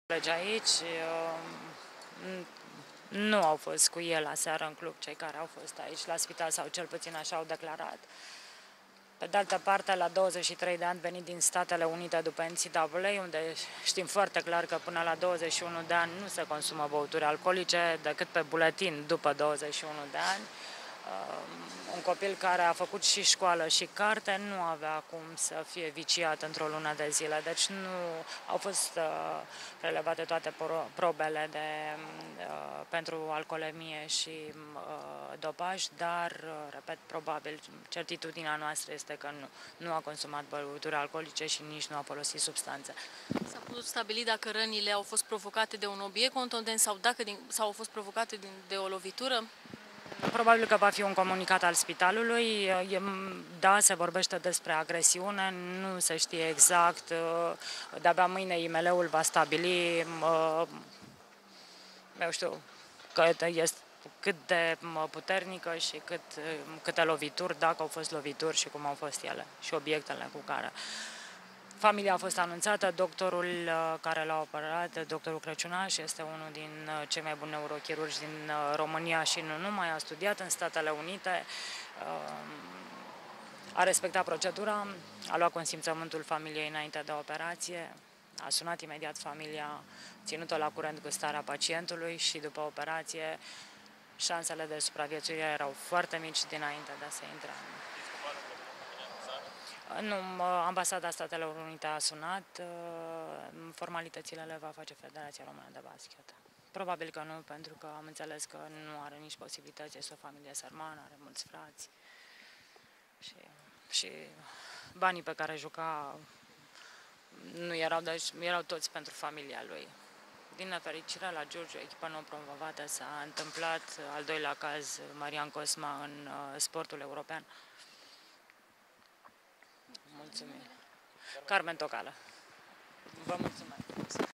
Colegi aici nu au fost cu el aseară în club cei care au fost aici la spital, sau cel puțin așa au declarat. Pe de altă parte, la 23 de ani, venit din Statele Unite după NCAA, unde știm foarte clar că până la 21 de ani nu se consumă băuturi alcoolice decât pe buletin după 21 de ani. Un copil care a făcut și școală și carte nu avea cum să fie viciat într-o lună de zile. Deci nu au fost relevate toate probele pentru alcoolemie și dopaj, dar, repet, probabil, certitudinea noastră este că nu a consumat băuturi alcoolice și nici nu a folosit substanțe. S-a putut stabili dacă rănile au fost provocate de un obiect contundent sau au fost provocate de o lovitură? Probabil că va fi un comunicat al spitalului. Da, se vorbește despre agresiune, nu se știe exact. De-abia mâine IML-ul va stabili, eu știu, cât de puternică și câte lovituri, dacă au fost lovituri și cum au fost ele și obiectele cu care. Familia a fost anunțată, doctorul care l-a operat, doctorul Crăciunaș, este unul din cei mai buni neurochirurgi din România și nu numai, a studiat în Statele Unite, a respectat procedura, a luat consimțământul familiei înainte de operație, a sunat imediat familia, ținut-o la curent cu starea pacientului și după operație șansele de supraviețuire erau foarte mici dinainte de a se intra. Nu, Ambasada Statelor Unite a sunat, formalitățile le va face Federația Română de Basket. Probabil că nu, pentru că am înțeles că nu are nici posibilități, este o familie sărmană, are mulți frați și banii pe care juca nu erau, deci erau toți pentru familia lui. Din nefericire, la Giurgiu, echipa nou promovată, s-a întâmplat al doilea caz, Marian Cosma, în sportul european. Mulțumim. Carmen Tocală. Vă mulțumesc.